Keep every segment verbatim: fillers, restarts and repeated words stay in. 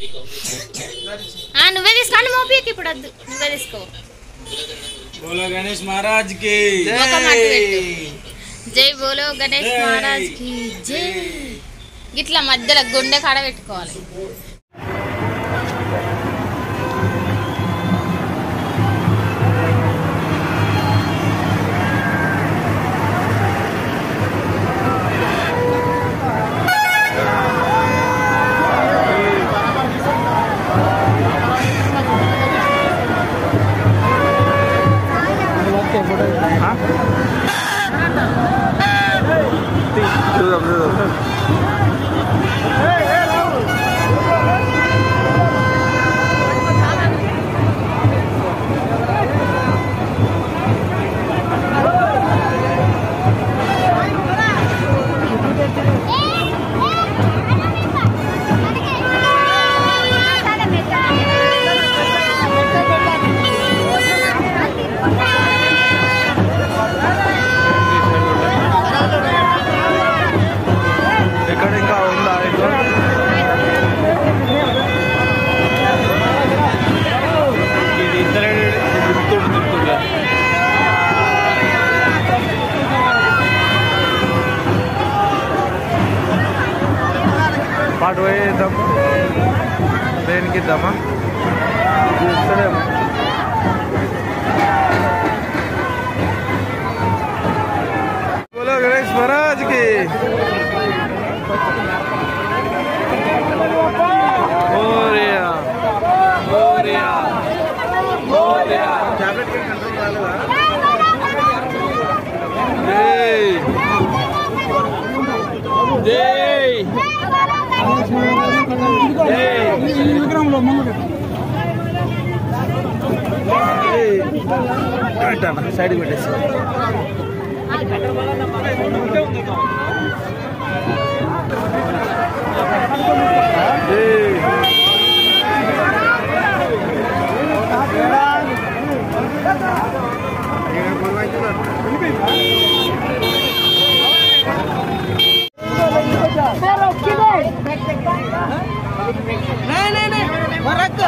నువ్వే తీసుకోండి మోపికి ఇప్పుడు వద్దు నువ్వే తీసుకో बोलो गणेश महाराज की జై బోలో గణేష్ మహారాజ్ కి జై ఇట్లా మధ్యలో గుండె కాడ పెట్టుకోవాలి పాటు పోయేద్దాం దేనికి ఇద్దామా చూస్తలేము బోలో గణేష్ మహారాజ్ కి మోరియా మోరియా మోరియా టాబ్లెట్ కి కంట్రోల్ రాలేదా జై జై సైడ్ పెట్టేసి नहीं नहीं नहीं मरक्का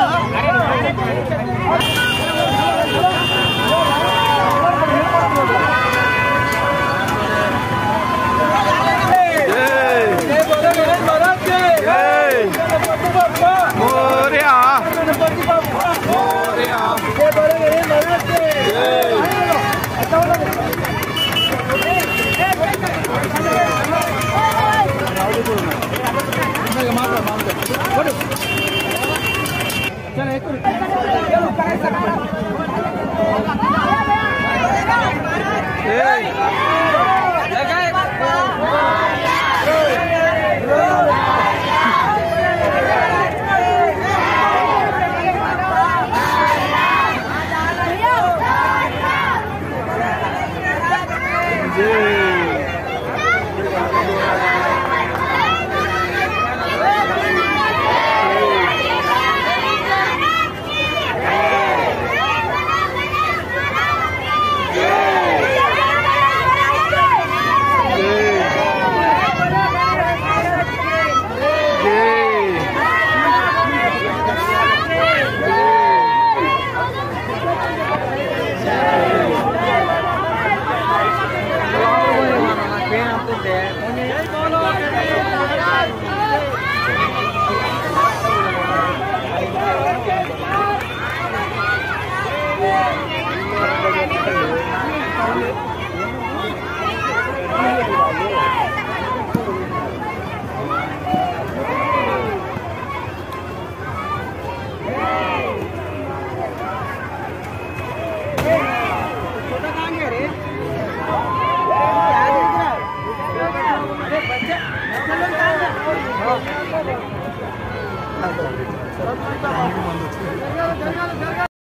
जय